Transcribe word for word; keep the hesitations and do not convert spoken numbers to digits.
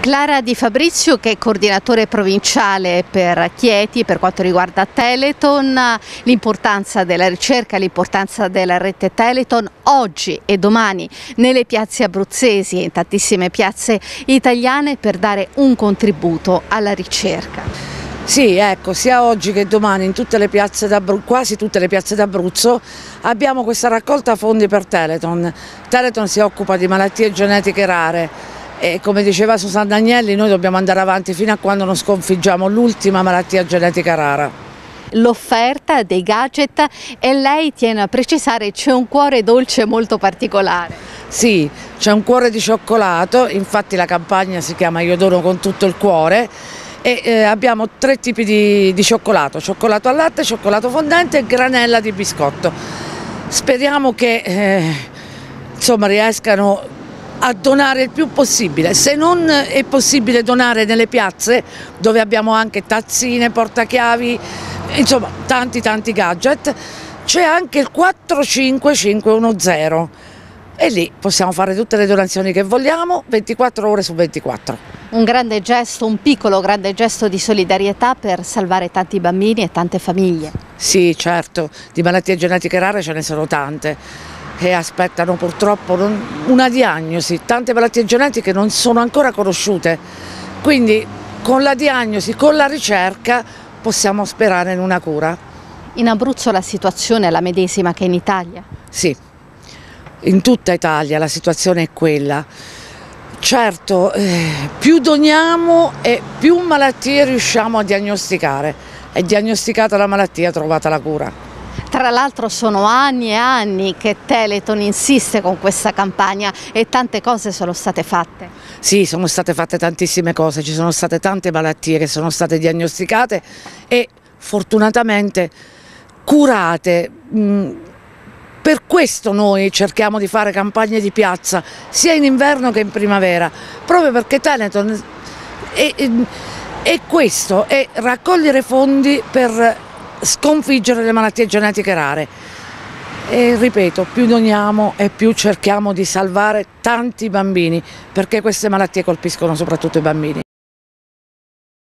Clara Di Fabrizio, che è coordinatore provinciale per Chieti per quanto riguarda Telethon, l'importanza della ricerca, l'importanza della rete Telethon oggi e domani nelle piazze abruzzesi e in tantissime piazze italiane per dare un contributo alla ricerca. Sì, ecco, sia oggi che domani in tutte le piazze d'Abruzzo, quasi tutte le piazze d'Abruzzo, abbiamo questa raccolta fondi per Telethon. Telethon si occupa di malattie genetiche rare. E come diceva Susanna Agnelli, noi dobbiamo andare avanti fino a quando non sconfiggiamo l'ultima malattia genetica rara. L'offerta dei gadget, e lei tiene a precisare c'è un cuore dolce molto particolare. Sì, c'è un cuore di cioccolato, infatti la campagna si chiama Io dono con tutto il cuore e eh, abbiamo tre tipi di, di cioccolato, cioccolato al latte, cioccolato fondente e granella di biscotto. Speriamo che eh, insomma riescano a donare il più possibile. Se non è possibile donare nelle piazze dove abbiamo anche tazzine, portachiavi, insomma tanti tanti gadget, c'è anche il quattro cinque cinque uno zero e lì possiamo fare tutte le donazioni che vogliamo ventiquattro ore su ventiquattro. Un grande gesto, un piccolo grande gesto di solidarietà per salvare tanti bambini e tante famiglie. Sì, certo, di malattie genetiche rare ce ne sono tante che aspettano purtroppo una diagnosi, tante malattie genetiche non sono ancora conosciute, quindi con la diagnosi, con la ricerca possiamo sperare in una cura. In Abruzzo la situazione è la medesima che in Italia? Sì, in tutta Italia la situazione è quella. Certo, eh, più doniamo e più malattie riusciamo a diagnosticare. È diagnosticata la malattia, trovata la cura. Tra l'altro sono anni e anni che Telethon insiste con questa campagna e tante cose sono state fatte. Sì, sono state fatte tantissime cose, ci sono state tante malattie che sono state diagnosticate e fortunatamente curate. Per questo noi cerchiamo di fare campagne di piazza sia in inverno che in primavera, proprio perché Telethon è, è questo, è raccogliere fondi per sconfiggere le malattie genetiche rare e ripeto, più doniamo e più cerchiamo di salvare tanti bambini, perché queste malattie colpiscono soprattutto i bambini.